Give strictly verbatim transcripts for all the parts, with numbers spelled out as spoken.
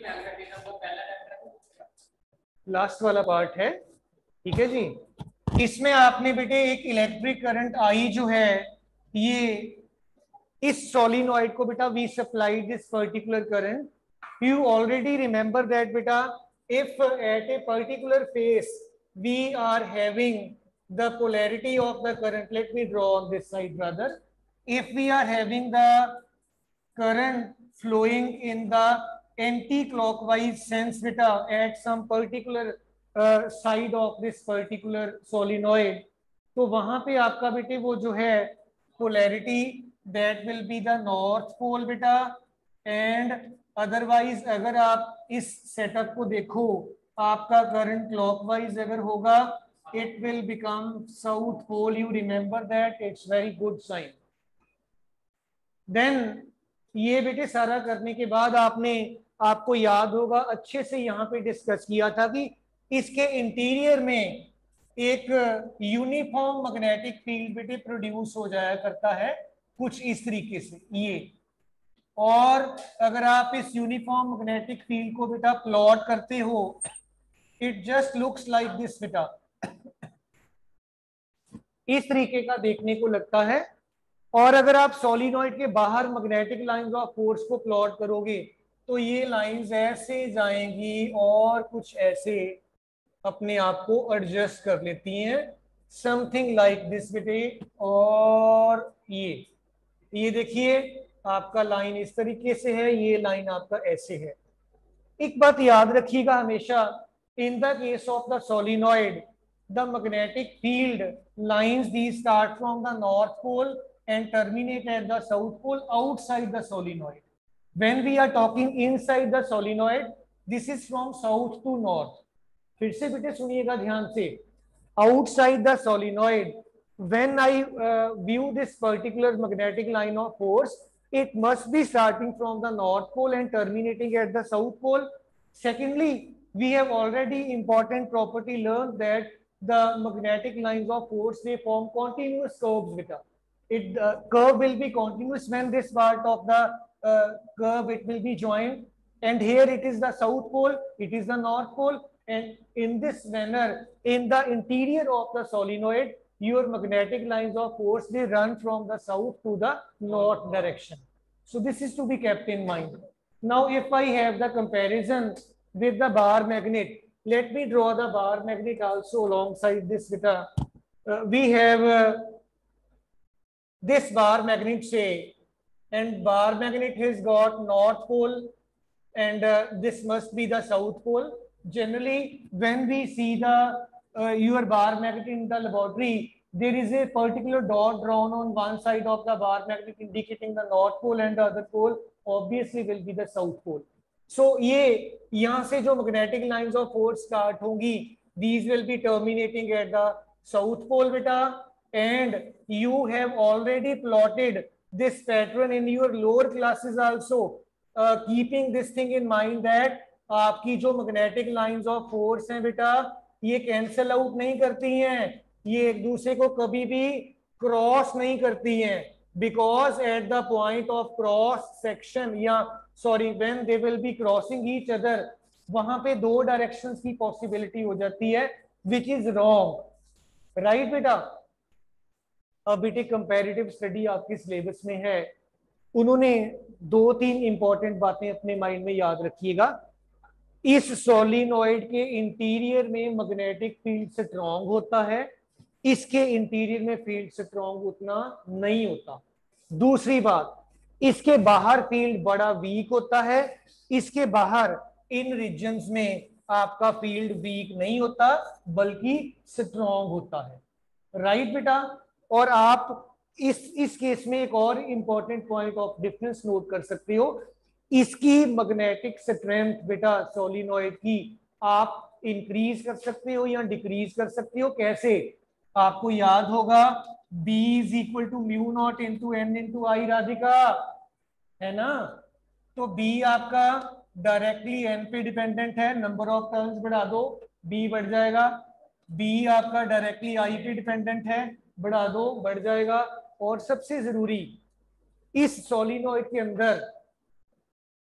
Last वाला part है, ठीक है जी। इसमें आपने बेटे एक इलेक्ट्रिक करंट आई जो है, ये इस सोलिनॉइड को बेटा we supplied this particular current. You already remember that बेटा, if at a particular phase we are having the polarity of the current, let me draw on this side brother, if we are having the current flowing in the anti-clockwise sense beta at some particular uh, side of this particular solenoid, तो वहां पे आपका बेटे वो जो है polarity that will be the north pole बेटा, and otherwise अगर आप इस सेटअप को देखो, आपका करंट क्लॉकवाइज अगर होगा, it will become south pole. You remember that, it's very good sign. Then ये बेटे सारा करने के बाद आपने, आपको याद होगा अच्छे से यहाँ पे डिस्कस किया था कि इसके इंटीरियर में एक यूनिफॉर्म मैग्नेटिक फील्ड बेटे प्रोड्यूस हो जाया करता है कुछ इस तरीके से ये. और अगर आप इस यूनिफॉर्म मैग्नेटिक फील्ड को बेटा प्लॉट करते हो, it just looks like this बेटा, इस तरीके का देखने को लगता है. और अगर आप सोलिनॉइड के बाहर मैग्नेटिक लाइंस ऑफ फोर्स को प्लॉट करोगे तो ये लाइंस ऐसे जाएंगी और कुछ ऐसे अपने आप को एडजस्ट कर लेती हैं, समथिंग लाइक दिस बेटे. और ये ये देखिए आपका लाइन इस तरीके से है, ये लाइन आपका ऐसे है. एक बात याद रखिएगा हमेशा, in the case of the solenoid the magnetic field lines the start from the north pole and terminate at the south pole outside the solenoid. When we are talking inside the solenoid, this is from south to north. फिर से बेटे सुनिएगा ध्यान से, outside the solenoid when I uh, view this particular magnetic line of force, it must be starting from the north pole and terminating at the south pole. Secondly, we have already important property learned that the magnetic lines of force, they form continuous curves beta. It uh, curve will be continuous when this part of the uh, curve it will be joined, and here it is the south pole, it is the north pole, and in this manner in the interior of the solenoid your magnetic lines of force, they run from the south to the north direction. So this is to be kept in mind. Now if I have the comparison with the bar magnet, let me draw the bar magnet also alongside this beta. Uh, we have uh, this bar magnet say, and bar magnet has got north pole and uh, this must be the south pole. Generally when we see the uh, your bar magnet in the laboratory, there is a particular dot drawn on one side of the bar magnet indicating the north pole, and the other pole obviously will be the south pole. So ये यहाँ से जो magnetic lines of force start होंगी, these will be terminating at the south pole beta, and you have already plotted this pattern in your lower classes also, uh, keeping this thing in mind that आपकी जो magnetic lines of force हैं बेटा, ये cancel out नहीं करती हैं, ये एक दूसरे को कभी भी क्रॉस नहीं करती हैं, because at the point of cross section, या sorry when they will be crossing each other, वहां पे दो डायरेक्शंस की पॉसिबिलिटी हो जाती है, विच इज रॉन्ग. राइट बेटा. अब बेटे कंपैरेटिव स्टडी आपके सिलेबस में है, उन्होंने दो तीन इंपॉर्टेंट बातें अपने माइंड में याद रखिएगा. इस सोलिनॉइड के इंटीरियर में मैग्नेटिक फील्ड स्ट्रॉन्ग होता है, इसके इंटीरियर में फील्ड स्ट्रॉन्ग उतना नहीं होता. दूसरी बात, इसके बाहर फील्ड बड़ा वीक होता है, इसके बाहर इन रीजन्स में आपका फील्ड वीक नहीं होता बल्कि स्ट्रॉन्ग होता है. राइट बेटा. और आप इस इस केस में एक और important point of difference note कर सकते हो, इसकी मैग्नेटिक स्ट्रेंथ बेटा सोलिनॉइड की आप इंक्रीज कर सकते हो या डिक्रीज कर सकते हो. कैसे? आपको याद होगा B is equal to mu naught into N into I, Radhika है ना. तो B आपका डायरेक्टली n पे डिपेंडेंट है, नंबर ऑफ टर्न्स बढ़ा दो B बढ़ जाएगा. B आपका डायरेक्टली I पे डिपेंडेंट है, बढ़ा दो बढ़ जाएगा. और सबसे जरूरी, इस सोलिनॉइड के अंदर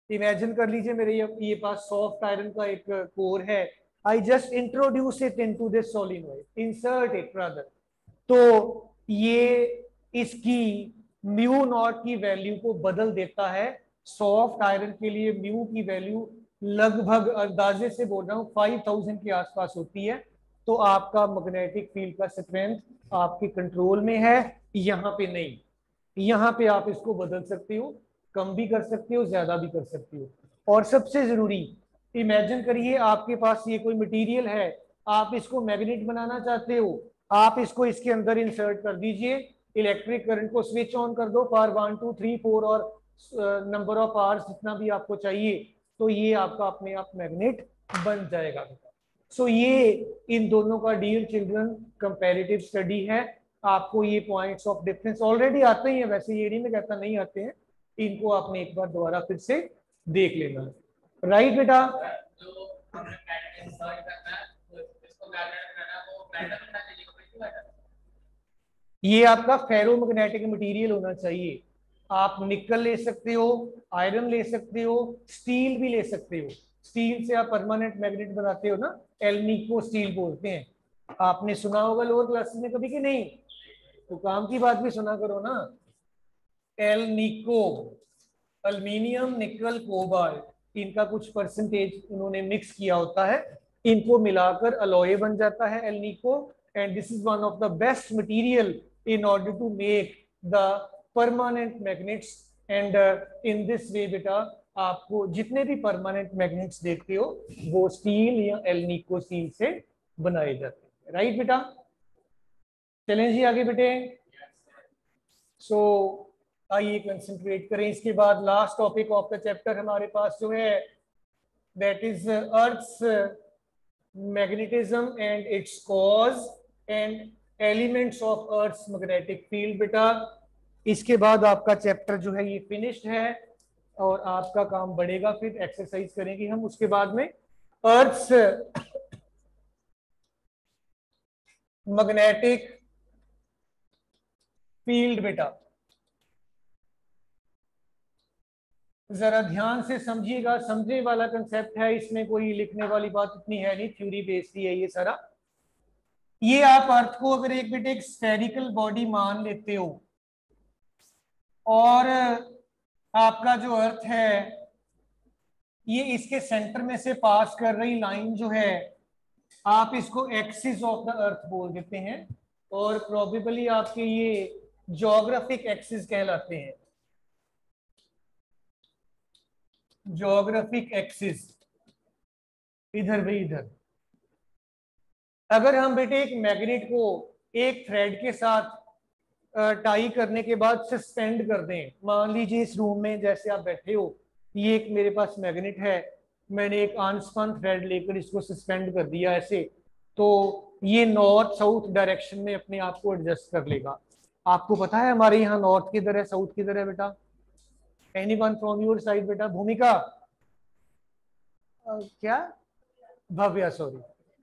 इमेजिन कर लीजिए मेरे ये, ये पास सॉफ्ट आयरन का एक कोर है, I just introduce it into this solenoid, insert it rather, तो ये इसकी म्यू नॉट की वैल्यू को बदल देता है। सॉफ्ट आयरन के लिए म्यू की वैल्यू लगभग अंदाजे से बोल रहा हूँ फाइव थाउजेंड के आसपास होती है। तो आपका मैग्नेटिक फील्ड का स्ट्रेंथ आपके कंट्रोल में है, यहाँ पे नहीं। यहाँ पे आप इसको बदल सकते हो, कम भी कर सकते हो, ज्यादा भी कर सकते हो। और सबसे जरूरी, इमेजिन करिए आपके पास ये कोई मटेरियल है, आप इसको मैग्नेट बनाना चाहते हो, आप इसको इसके अंदर इंसर्ट कर दीजिए, इलेक्ट्रिक करंट को स्विच ऑन कर दो पार वन टू थ्री फोर और नंबर ऑफ आवर्स जितना भी आपको चाहिए, तो ये आपका अपने आप मैग्नेट बन जाएगा। सो so, ये इन दोनों का डियर चिल्ड्रन कंपैरेटिव स्टडी है। आपको ये पॉइंट्स ऑफ डिफरेंस ऑलरेडी आते ही हैं, वैसे ये नहीं मैं कहता नहीं आते हैं, इनको आपने एक बार दोबारा फिर से देख लेना। राइट बेटा, ये आपका फेरोमैग्नेटिक मटेरियल होना चाहिए। आप निकल ले सकते हो, आयरन ले सकते हो, स्टील भी ले सकते हो। स्टील से आप परमानेंट मैग्नेट बनाते हो ना, एल्निको स्टील बोलते हैं, आपने सुना होगा लोअर क्लासेस में कभी कि नहीं, तो काम की बात भी सुना करो ना। एल्निको, अल्मीनियम निकल कोबाल्ट, इनका कुछ परसेंटेज इन्होंने मिक्स किया होता है, इनको मिलाकर अलॉय बन जाता है Alnico, and this is one of the best material in order to make the permanent magnets, and uh, in this way बेटा आपको जितने भी परमानेंट मैग्नेट्स देखते हो वो स्टील या एल्निको स्टील से बनाए जाते हैं। राइट बेटा, चलें जी आगे बेटे। सो so, आइए कंसंट्रेट करें। इसके बाद last topic of the chapter हमारे पास जो है that is earth's magnetism and its cause and elements of earth's magnetic field बेटा। इसके बाद आपका चैप्टर जो है ये फिनिश्ड है और आपका काम बढ़ेगा, फिर एक्सरसाइज करेंगे हम उसके बाद में। अर्थ्स मैग्नेटिक फील्ड बेटा, जरा ध्यान से समझिएगा, समझने वाला कंसेप्ट है, इसमें कोई लिखने वाली बात इतनी है नहीं, थ्योरी बेस्ड ही है ये सारा। ये आप अर्थ को अगर एक बेटे एक स्फेरिकल बॉडी मान लेते हो और आपका जो अर्थ है ये इसके सेंटर में से पास कर रही लाइन जो है आप इसको एक्सिस ऑफ द अर्थ बोल देते हैं, और प्रोबेबली आपके ये ज्योग्राफिक एक्सिस कहलाते हैं। ज्योग्राफिक एक्सिस, इधर भी इधर। अगर हम बेटे एक मैग्नेट को एक थ्रेड के साथ टाई करने के बाद सस्पेंड कर दें, मान लीजिए इस रूम में जैसे आप बैठे हो, ये एक मेरे पास मैग्नेट है, मैंने एक अनस्पन थ्रेड लेकर इसको सस्पेंड कर दिया ऐसे, तो ये नॉर्थ साउथ डायरेक्शन में अपने आप को एडजस्ट कर लेगा। आपको पता है हमारे यहाँ नॉर्थ किधर है, साउथ किधर है बेटा? एनीवन फ्रॉम योर साइड बेटा? भूमिका, uh, क्या भव्या, सॉरी,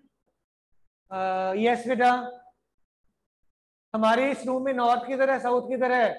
यस बेटा, हमारे इस रूम में नॉर्थ किधर है, साउथ किधर है?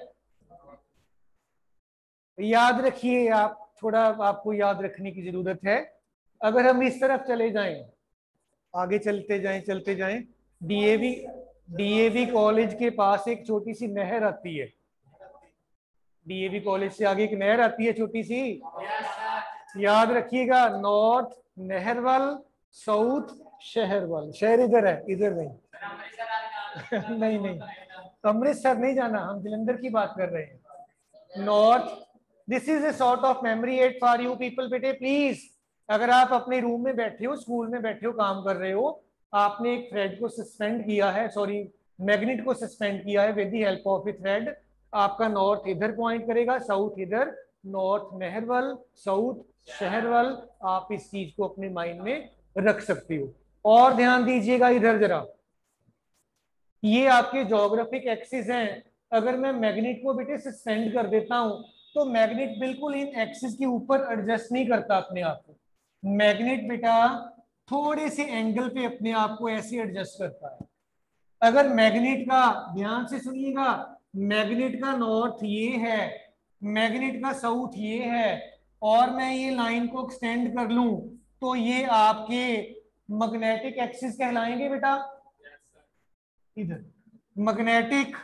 याद रखिए, आप थोड़ा आपको याद रखने की जरूरत है। अगर हम इस तरफ चले जाएं, आगे चलते जाएं चलते जाएं, डीएवी डीएवी कॉलेज के पास एक छोटी सी नहर आती है, डीएवी कॉलेज से आगे एक नहर आती है छोटी सी, याद रखिएगा, नॉर्थ नहरवाल, साउथ शहरवाल। शहर इधर है, इधर नहीं नहीं नहीं, अमृतसर नहीं जाना, हम जलंधर की बात कर रहे हैं। North, this is a sort of memory aid for you people बेटे, प्लीज। अगर आप अपने रूम में बैठे हो, स्कूल में बैठे हो, काम कर रहे हो, आपने एक थ्रेड को सस्पेंड किया है, सॉरी मैग्नेट को सस्पेंड किया है with the help of a thread, आपका नॉर्थ इधर पॉइंट करेगा, साउथ इधर, नॉर्थ नहरवाल, साउथ शहरवाल। आप इस चीज को अपने माइंड में रख सकते हो। और ध्यान दीजिएगा इधर जरा, ये आपके ज्योग्राफिक एक्सिस हैं। अगर मैं मैग्नेट को बेटे सस्पेंड कर देता हूं तो मैग्नेट बिल्कुल इन एक्सिस के ऊपर एडजस्ट नहीं करता अपने आप को, मैग्नेट बेटा थोड़े से एंगल पे अपने आप को ऐसे एडजस्ट करता है। अगर मैग्नेट का, ध्यान से सुनिएगा, मैग्नेट का नॉर्थ ये है, मैग्नेट का साउथ ये है, और मैं ये लाइन को एक्सटेंड कर लूं तो ये आपके मैग्नेटिक एक्सिस कहलाएंगे बेटा। इधर magnetic,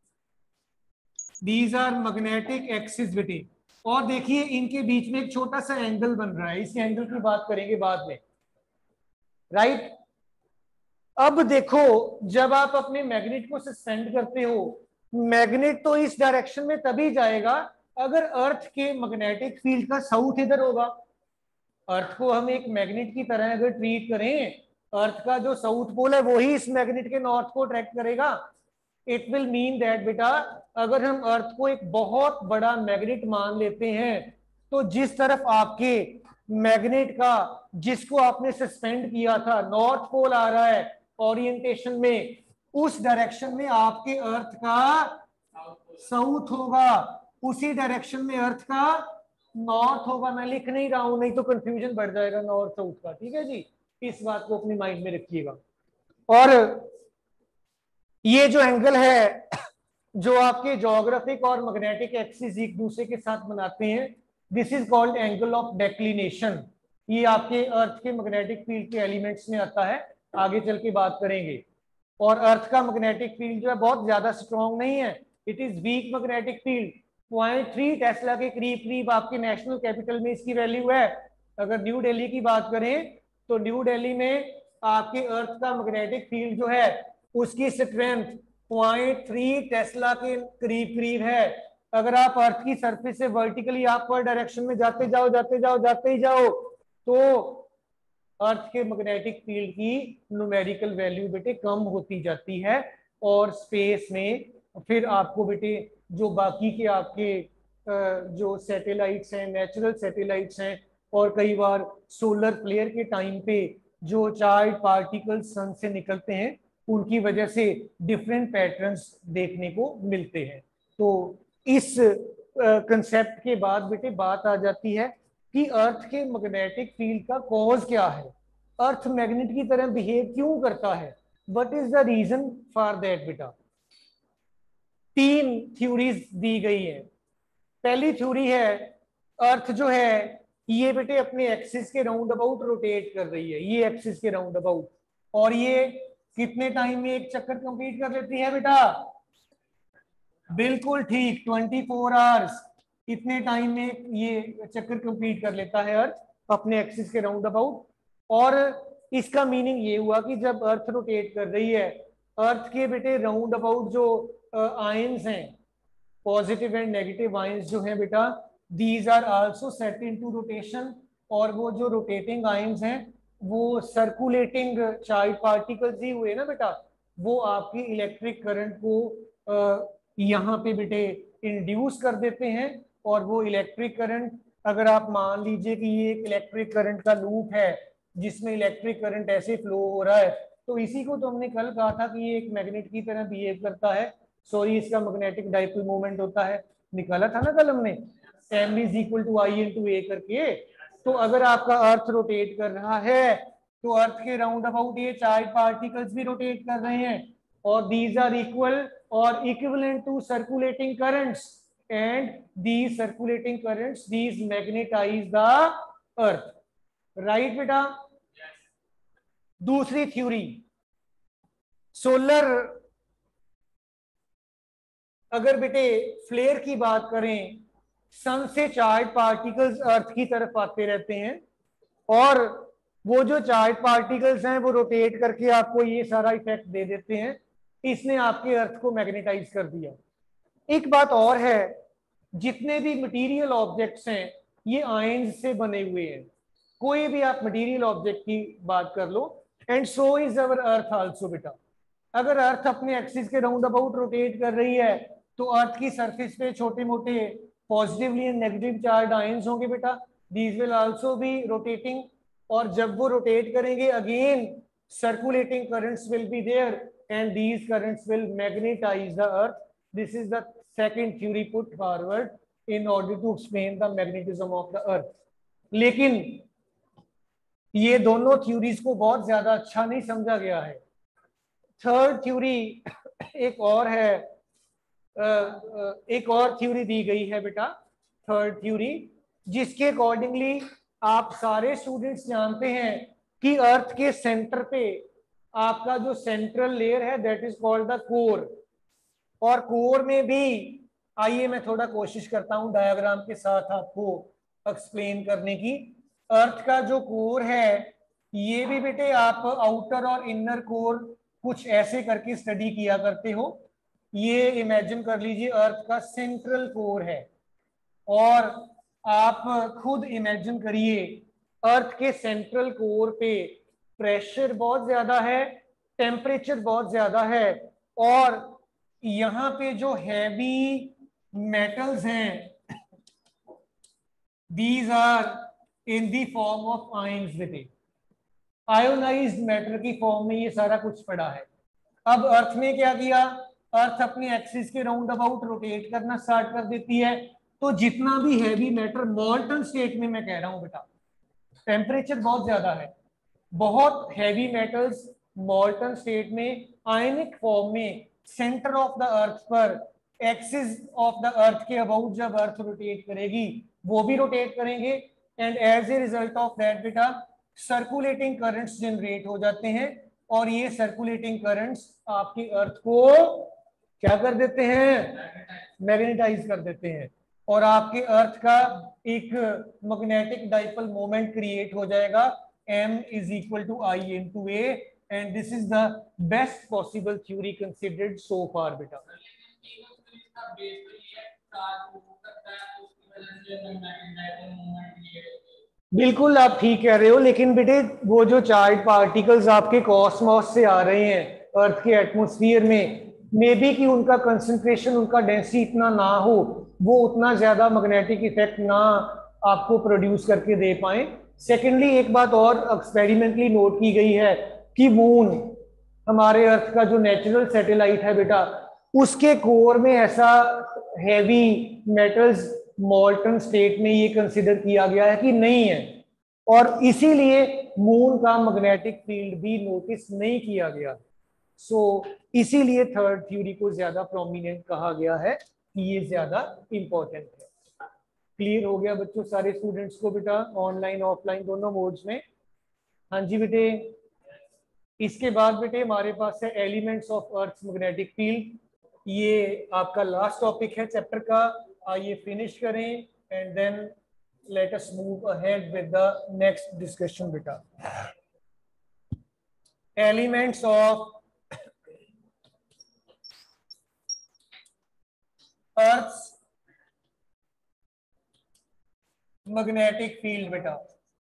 these are magnetic axis बेटे। और देखिए इनके बीच में एक छोटा सा एंगल बन रहा है, इस एंगल की बात करेंगे बाद में, राइट। अब देखो जब आप अपने मैग्नेट को सस्पेंड करते हो, मैग्नेट तो इस डायरेक्शन में तभी जाएगा अगर अर्थ के मैग्नेटिक फील्ड का साउथ इधर होगा। अर्थ को हम एक मैग्नेट की तरह अगर ट्रीट करें, अर्थ का जो साउथ पोल है वही इस मैग्नेट के नॉर्थ को अट्रैक्ट करेगा। इट विल मीन दैट बेटा, अगर हम अर्थ को एक बहुत बड़ा मैग्नेट मान लेते हैं तो जिस तरफ आपके मैग्नेट का, जिसको आपने सस्पेंड किया था, नॉर्थ पोल आ रहा है ओरिएंटेशन में, उस डायरेक्शन में आपके अर्थ का साउथ होगा, उसी डायरेक्शन में अर्थ का नॉर्थ होगा। मैं लिख नहीं रहा हूं नहीं तो कंफ्यूजन बढ़ जाएगा नॉर्थ साउथ का, ठीक है जी, इस बात को अपनी माइंड में रखिएगा। और ये जो एंगल है जो आपके ज्योग्राफिक और मैग्नेटिक एक्सिस एक दूसरे के साथ बनाते हैं, this is called angle of declination. ये आपके अर्थ के मैग्नेटिक फील्ड के एलिमेंट्स में आता है, आगे चल के बात करेंगे। और अर्थ का मैग्नेटिक फील्ड जो है बहुत ज्यादा स्ट्रॉन्ग नहीं है, it is weak magnetic field. Point three tesla के करीब करीब आपके नेशनल कैपिटल में इसकी वैल्यू है। अगर न्यू दिल्ली की बात करें तो न्यू दिल्ली में आपके अर्थ का मैग्नेटिक फील्ड जो है उसकी स्ट्रेंथ पॉइंट थ्री टेस्ला के करीब करीब है। अगर आप अर्थ की सरफेस से वर्टिकली अपर डायरेक्शन में जाते जाओ जाते जाओ जाते ही जाओ तो अर्थ के मैग्नेटिक फील्ड की न्यूमेरिकल वैल्यू बेटे कम होती जाती है। और स्पेस में फिर आपको बेटे जो बाकी के आपके जो सैटेलाइट्स हैं, नेचुरल सैटेलाइट्स हैं, और कई बार सोलर फ्लेयर के टाइम पे जो चार्ज पार्टिकल्स सन से निकलते हैं उनकी वजह से डिफरेंट पैटर्न्स देखने को मिलते हैं। तो इस कंसेप्ट के बाद बेटे बात आ जाती है कि अर्थ के मैग्नेटिक फील्ड का कॉज क्या है, अर्थ मैग्नेट की तरह बिहेव क्यों करता है, what is the reason for that बेटा। तीन थ्योरीज दी गई है। पहली थ्योरी है अर्थ जो है ये बेटे अपने एक्सिस के राउंड अबाउट रोटेट कर रही है, ये एक्सिस के राउंड अबाउट, और ये कितने टाइम में एक चक्कर कंप्लीट कर लेती है बेटा, बिल्कुल ठीक, ट्वेंटी फोर आवर्स, इतने टाइम में ये चक्कर कंप्लीट कर लेता है अर्थ अपने एक्सिस के राउंड अबाउट। और इसका मीनिंग ये हुआ कि जब अर्थ रोटेट कर रही है, अर्थ के बेटे राउंड अबाउट जो आयंस हैं, पॉजिटिव एंड नेगेटिव आयंस जो हैं बेटा, these are also set into rotation. और वो जो रोटेटिंग आयंस हैं वो सर्कुलेटिंग चार्ज पार्टिकल्स ही हुए ना बेटा, वो आपकी इलेक्ट्रिक करंट को यहाँ पे बेटे इंड्यूस कर देते हैं। और वो इलेक्ट्रिक करंट, अगर आप मान लीजिए कि ये एक इलेक्ट्रिक करंट का लूप है जिसमें इलेक्ट्रिक करंट ऐसे फ्लो हो रहा है, तो इसी को तो हमने कल कहा था कि ये एक मैग्नेट की तरह बिहेव करता है। सॉरी, इसका मैग्नेटिक डाइपोल मोमेंट होता है, निकाला था ना कल हमने, M is equal to I into A करके। तो अगर आपका अर्थ रोटेट कर रहा है तो अर्थ के राउंड अबाउट ये चार्ज पार्टिकल्स भी रोटेट कर रहे हैं, और दीज आर इक्वल और equivalent to circulating currents, and these circulating currents these magnetize the earth, right बेटा। दूसरी थ्योरी, सोलर, अगर बेटे फ्लेयर की बात करें, सन से चार्ज पार्टिकल्स अर्थ की तरफ आते रहते हैं, और वो जो चार्ज पार्टिकल्स हैं वो रोटेट करके आपको ये सारा इफेक्ट दे देते हैं। इसने आपके अर्थ को मैग्नेटाइज कर दिया। एक बात और है, जितने भी मटेरियल ऑब्जेक्ट्स हैं ये आयंस से बने हुए हैं, कोई भी आप मटेरियल ऑब्जेक्ट की बात कर लो, and so is our earth also बेटा। अगर अर्थ अपने एक्सिस के राउंड अबाउट रोटेट कर रही है तो अर्थ की सरफेस पे छोटे मोटे positively and negative charge ions होंगे बेटा, these will also be rotating. और जब वो रोटेट करेंगे again circulating currents will be there and these currents will magnetise the earth. This is the second theory put forward in order to explain the magnetism of the earth. लेकिन ये दोनों theories को बहुत ज्यादा अच्छा नहीं समझा गया है। थर्ड थ्योरी एक और है, एक और थ्योरी दी गई है बेटा, थर्ड थ्योरी, जिसके अकॉर्डिंगली आप सारे स्टूडेंट्स जानते हैं कि अर्थ के सेंटर पे आपका जो सेंट्रल लेयर है that is called the core. और कोर में भी आइए मैं थोड़ा कोशिश करता हूं डायग्राम के साथ आपको एक्सप्लेन करने की। अर्थ का जो कोर है ये भी बेटे आप आउटर और इनर कोर कुछ ऐसे करके स्टडी किया करते हो। ये इमेजिन कर लीजिए अर्थ का सेंट्रल कोर है और आप खुद इमेजिन करिए अर्थ के सेंट्रल कोर पे प्रेशर बहुत ज्यादा है, टेम्परेचर बहुत ज्यादा है और यहाँ पे जो हैवी मेटल्स हैं these are in the form of ions बेटे। आयोनाइज्ड मैटर की फॉर्म में ये सारा कुछ पड़ा है। अब अर्थ ने क्या किया, अर्थ अपने एक्सिस के राउंड अबाउट रोटेट करना स्टार्ट कर देती है। तो जितना भी हैवी मैटर मॉल्टन स्टेट में, मैं कह रहा हूं बेटा टेम्परेचर बहुत ज्यादा है, बहुत हैवी मेटल्स मॉल्टन स्टेट में आयनिक फॉर्म में सेंटर ऑफ द अर्थ पर एक्सिस ऑफ द अर्थ के अबाउट जब अर्थ रोटेट करेगी वो भी रोटेट करेंगे and as a result of that बेटा सर्कुलेटिंग करंट्स जनरेट हो जाते हैं और ये सर्कुलेटिंग करंट्स आपके अर्थ को क्या कर देते हैं, मैग्नेटाइज कर देते हैं और आपके अर्थ का एक मैग्नेटिक डाइपोल मोमेंट क्रिएट हो जाएगा m is equal to I into A and this is the best possible theory considered so far बेटा। बिल्कुल आप ठीक कह रहे हो, लेकिन बेटे वो जो चार्ज पार्टिकल्स आपके कॉस्मोस से आ रहे हैं अर्थ के एटमॉस्फेयर में, मे बी कि उनका कंसंट्रेशन, उनका डेंसिटी इतना ना हो, वो उतना ज्यादा मैग्नेटिक इफेक्ट ना आपको प्रोड्यूस करके दे पाए। सेकेंडली एक बात और एक्सपेरिमेंटली नोट की गई है कि मून हमारे अर्थ का जो नेचुरल सैटेलाइट है बेटा उसके कोर में ऐसा हैवी मेटल्स मॉल्टन स्टेट में ये कंसिडर किया गया है कि नहीं है और इसीलिए मून का मैग्नेटिक फील्ड भी नोटिस नहीं किया गया। सो so, इसीलिए थर्ड थ्योरी को ज्यादा प्रोमिनेंट कहा गया है कि ये ज्यादा इंपॉर्टेंट है। क्लियर हो गया बच्चों सारे स्टूडेंट्स को बेटा, ऑनलाइन ऑफलाइन दोनों मोड्स में? हाँ जी बेटे। इसके बाद बेटे हमारे पास है elements of earth magnetic field. ये आपका लास्ट टॉपिक है चैप्टर का, आइए फिनिश करें and then let us move ahead with the next discussion बेटा। Elements of earth magnetic field बेटा,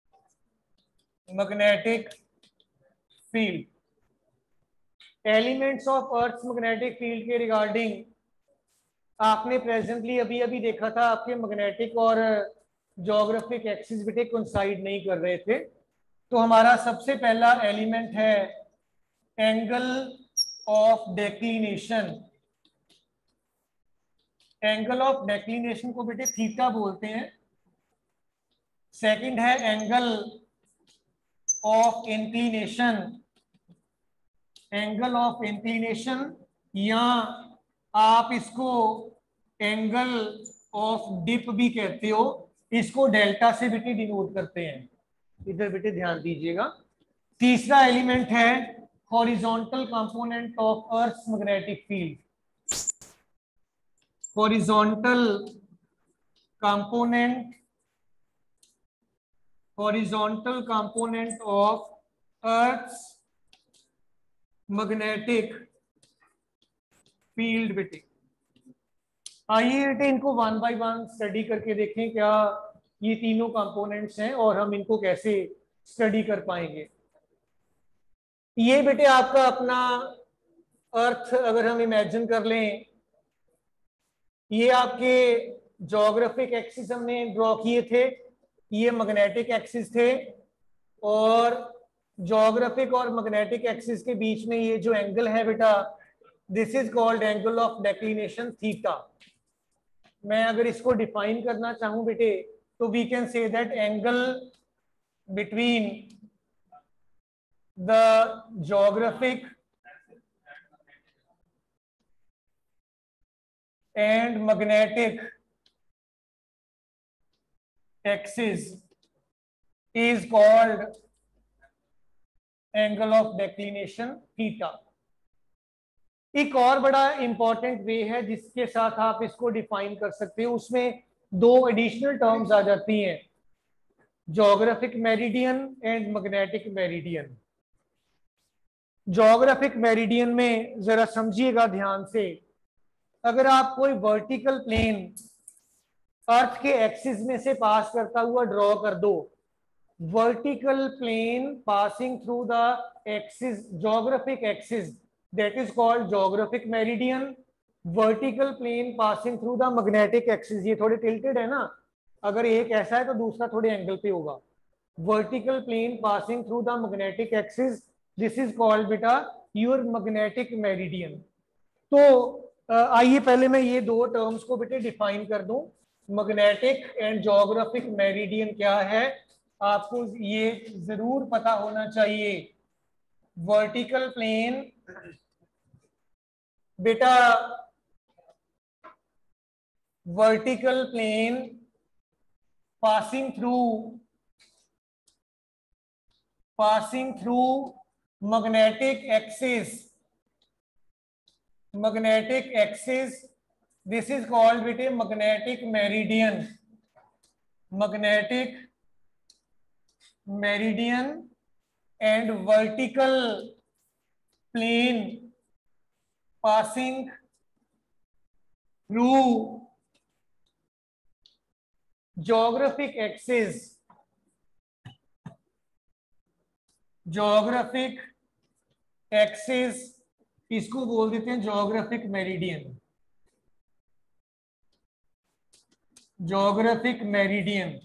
magnetic field. Elements of earth magnetic field के regarding आपने प्रेजेंटली अभी अभी देखा था आपके मैग्नेटिक और ज्योग्राफिक एक्सिस बेटे कोइंसाइड नहीं कर रहे थे। तो हमारा सबसे पहला एलिमेंट है angle of declination. Angle of declination को बेटे थीटा बोलते हैं। सेकंड है angle of inclination, angle of inclination या आप इसको एंगल ऑफ डिप भी कहते हो, इसको डेल्टा से बेटे डिनोट करते हैं। इधर बेटे ध्यान दीजिएगा। तीसरा एलिमेंट है horizontal component of earth magnetic field. Horizontal component, horizontal component of earth magnetic field बेटे। आइए बेटे इनको वन बाय वन स्टडी करके देखें क्या ये तीनों कंपोनेंट्स हैं और हम इनको कैसे स्टडी कर पाएंगे। ये बेटे आपका अपना अर्थ अगर हम इमेजिन कर लें, ये आपके ज्योग्राफिक एक्सिस हमने ड्रॉ किए थे, ये मैग्नेटिक एक्सिस थे और ज्योग्राफिक और मैग्नेटिक एक्सिस के बीच में ये जो एंगल है बेटा this is called angle of declination theta. मैं अगर इसको डिफाइन करना चाहूं बेटे तो we can say that angle between the geographic and magnetic axis is called angle of declination theta. एक और बड़ा इंपॉर्टेंट वे है जिसके साथ आप इसको डिफाइन कर सकते हो, उसमें दो एडिशनल टर्म्स आ जाती हैं, geographic meridian and magnetic meridian. Geographic meridian में जरा समझिएगा ध्यान से, अगर आप कोई वर्टिकल प्लेन अर्थ के एक्सिस में से पास करता हुआ ड्रॉ कर दो, vertical plane passing through the axis, geographic axis, that is called geographic meridian. Vertical plane passing through the magnetic axis, ये थोड़े टिल्टेड है ना, अगर एक ऐसा है तो दूसरा थोड़े एंगल पे होगा। Vertical plane passing through the magnetic axis, this is called बेटा योर मैग्नेटिक मेरिडियन। तो आइए पहले मैं ये दो टर्म्स को बेटे डिफाइन कर दूं, मैग्नेटिक एंड ज्योग्राफिक मेरिडियन क्या है, आपको ये जरूर पता होना चाहिए। वर्टिकल प्लेन बेटा, vertical plane passing through passing through magnetic axis, magnetic axis, this is called बेटे magnetic meridian, magnetic meridian. And vertical plane passing through geographic axis, geographic axis, इसको बोल देते हैं geographic meridian, geographic meridian.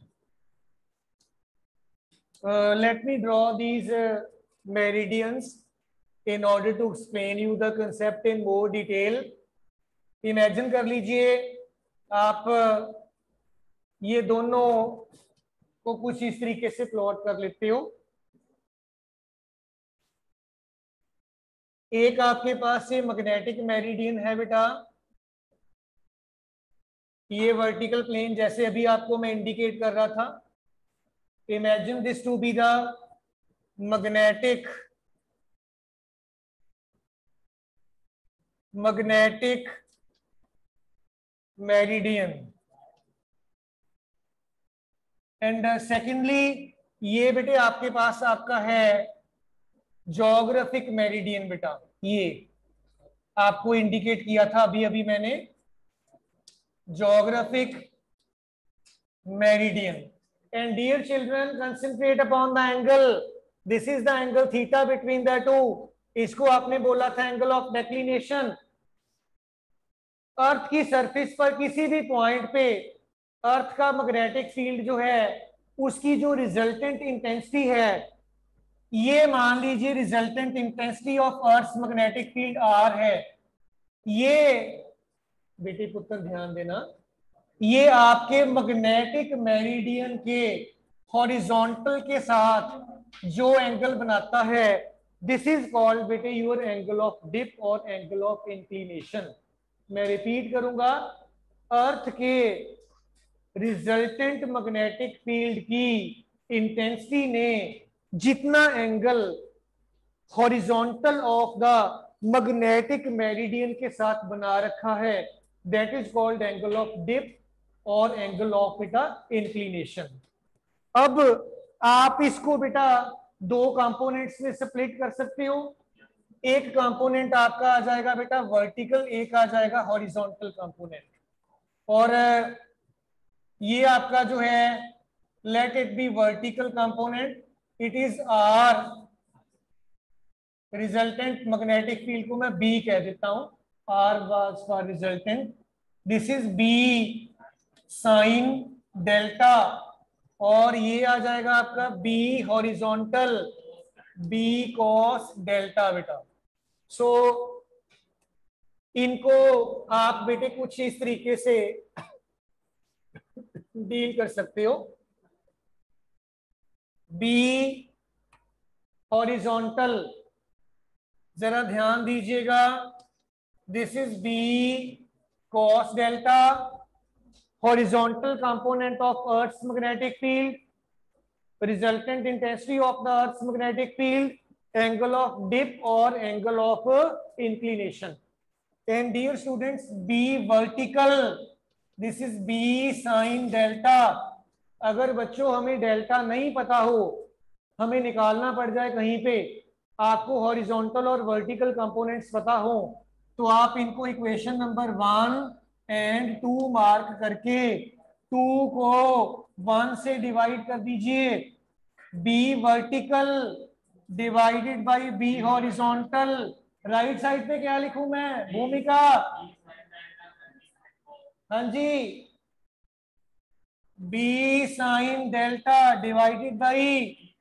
Let me draw these meridians in order to explain you the concept in more detail. Imagine कर लीजिए आप ये दोनों को कुछ इस तरीके से प्लॉट कर लेते हो। एक आपके पास ये मैग्नेटिक मेरिडियन है बेटा, ये वर्टिकल प्लेन जैसे अभी आपको मैं इंडिकेट कर रहा था। Imagine this to be the magnetic magnetic meridian. And secondly ये बेटे आपके पास आपका है ज्योग्राफिक मेरिडियन बेटा, ये आपको इंडिकेट किया था अभी अभी मैंने, geographic meridian. And dear children, concentrate upon the angle, this is the angle theta between the two, इसको आपने बोला था एंगल ऑफ डेक्लिनेशन। अर्थ की सरफेस पर किसी भी पॉइंट पे अर्थ का मैग्नेटिक फील्ड जो है उसकी जो रिजल्टेंट इंटेंसिटी है, ये मान लीजिए resultant intensity of earth magnetic field R है। ये बेटे पुत्र ध्यान देना, ये आपके मैग्नेटिक मेरिडियन के हॉरिजॉन्टल के साथ जो एंगल बनाता है, दिस इज कॉल्ड बेटे योर एंगल ऑफ डिप और एंगल ऑफ इंक्लिनेशन। मैं रिपीट करूंगा, अर्थ के रिजल्टेंट मैग्नेटिक फील्ड की इंटेंसिटी ने जितना angle horizontal of the magnetic meridian के साथ बना रखा है, that is called angle of dip और एंगल ऑफ बेटा इंक्लिनेशन। अब आप इसको बेटा दो कंपोनेंट्स में स्प्लिट कर सकते हो। एक कंपोनेंट आपका आ जाएगा बेटा वर्टिकल, एक आ जाएगा हॉरिजॉन्टल कंपोनेंट। और ये आपका जो है, let it be vertical component, it is R resultant magnetic field को मैं बी कह देता हूं, R was for resultant, this is B sine delta, और ये आ जाएगा आपका B horizontal, B cos delta बेटा। सो so, इनको आप बेटे कुछ इस तरीके से डील कर सकते हो। बी हॉरिजॉन्टल, जरा ध्यान दीजिएगा, this is B cos delta, horizontal component of Earth's magnetic field, resultant intensity of the Earth's magnetic field, angle of dip or angle of uh, inclination. And dear students, B vertical, this is B sin delta. अगर बच्चों हमें delta नहीं पता हो, हमें निकालना पड़ जाए कहीं पे, आपको हॉरिजॉन्टल और वर्टिकल कंपोनेंट्स पता हो, तो आप इनको equation number one and two mark करके टू को वन से डिवाइड कर दीजिए. B vertical divided by B horizontal. Right side पे क्या लिखूं मैं भूमिका? हाँ जी, B sine delta divided by,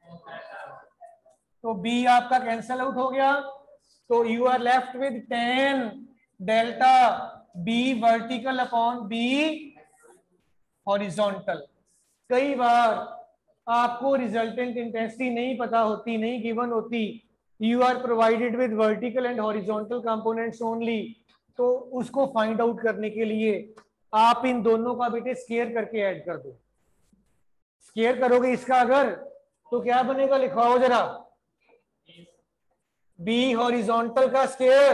तो बी आपका कैंसल आउट हो गया, तो you are left with tan delta B vertical upon B horizontal. कई बार आपको रिजल्टेंट इंटेंसिटी नहीं पता होती, नहीं गिवन होती, you are provided with vertical and horizontal components only, तो उसको फाइंड आउट करने के लिए आप इन दोनों का बेटे स्केयर करके ऐड कर दो. स्केयर करोगे इसका अगर, तो क्या बनेगा लिखवाओ जरा. बी हॉरिजॉन्टल का स्केयर,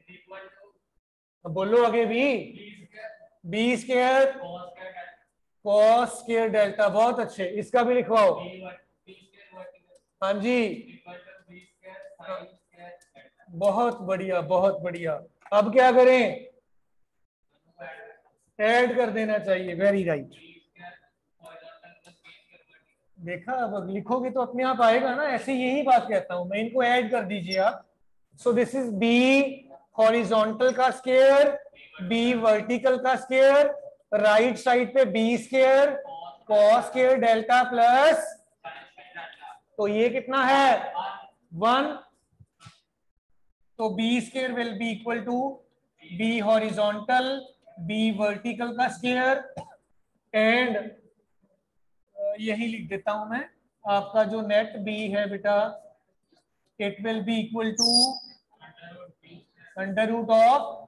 बोलो आगे. B B square cos square delta. बहुत अच्छे, इसका भी लिखवाओ. हाँ जी, बहुत बढ़िया बहुत बढ़िया. अब क्या करें? ऐड कर देना चाहिए. Very right. देखा, अब लिखोगे तो अपने आप आएगा ना, ऐसे यही बात कहता हूं मैं, इनको ऐड कर दीजिए आप. So this is B horizontal का स्केयर, बी वर्टिकल का स्केयर, राइट साइड पे B square cos square delta plus, तो ये कितना है वन. तो B square will be equal to B horizontal B vertical का स्केयर, एंड यही लिख देता हूं मैं, आपका जो नेट बी है बेटा, it will be equal to under root of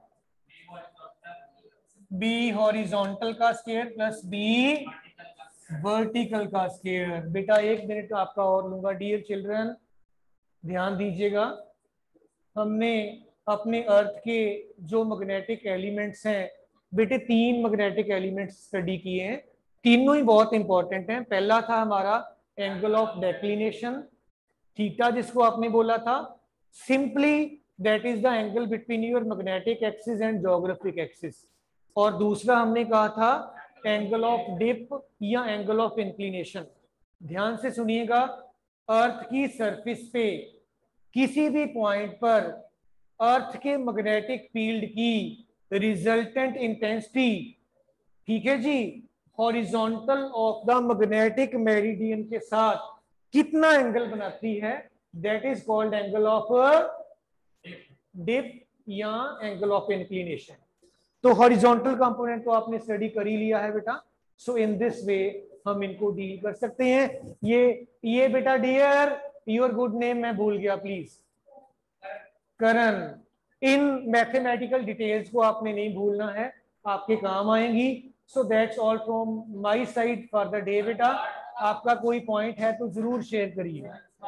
B horizontal का स्केयर प्लस बी वर्टिकल का स्केयर. बेटा एक मिनट आपका और लूंगा. डियर चिल्ड्रन ध्यान दीजिएगा, हमने अपने अर्थ के जो मैग्नेटिक एलिमेंट्स हैं बेटे, तीन मैग्नेटिक एलिमेंट्स स्टडी किए हैं. तीनों ही बहुत इंपॉर्टेंट हैं. पहला था हमारा एंगल ऑफ डेक्लिनेशन, थीटा जिसको आपने बोला था. Simply that is the angle between your magnetic axis and geographic axis. और दूसरा हमने कहा था एंगल ऑफ डिप या एंगल ऑफ इंक्लिनेशन. ध्यान से सुनिएगा, अर्थ की सरफेस पे किसी भी पॉइंट पर अर्थ के मैग्नेटिक फील्ड की रिजल्टेंट इंटेंसिटी, ठीक है जी, horizontal of the magnetic meridian के साथ कितना एंगल बनाती है, that is called angle of dip या एंगल ऑफ इंक्लिनेशन. तो हॉरिजॉन्टल कंपोनेंट तो आपने स्टडी कर ही लिया है बेटा. सो इन दिस वे हम इनको डील कर सकते हैं. ये ये बेटा डियर, योर गुड नेम मैं भूल गया प्लीज, करण. इन मैथमेटिकल डिटेल्स को आपने नहीं भूलना है, आपके काम आएंगी. So that's all from my side for the day बेटा. आपका कोई पॉइंट है तो जरूर शेयर करिए.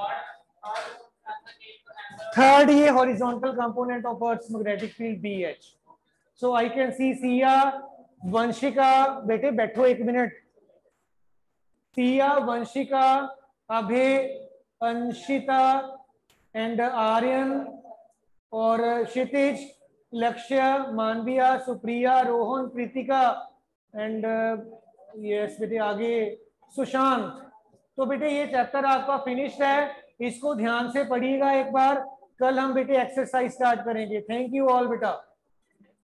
थर्ड, ये horizontal component of earth's magnetic field B H. So I can see Siya, Vanshika, बेटे बैठो एक मिनट. सिया, वंशिका, अभय, अंशिता एंड आर्यन और क्षितिज, लक्ष्य, मानविया, सुप्रिया, रोहन, प्रीतिका एंड यस बेटे आगे सुशांत. तो बेटे ये चैप्टर आपका फिनिश्ड है. इसको ध्यान से पढ़िएगा एक बार. कल हम बेटे एक्सरसाइज स्टार्ट करेंगे. थैंक यू ऑल बेटा.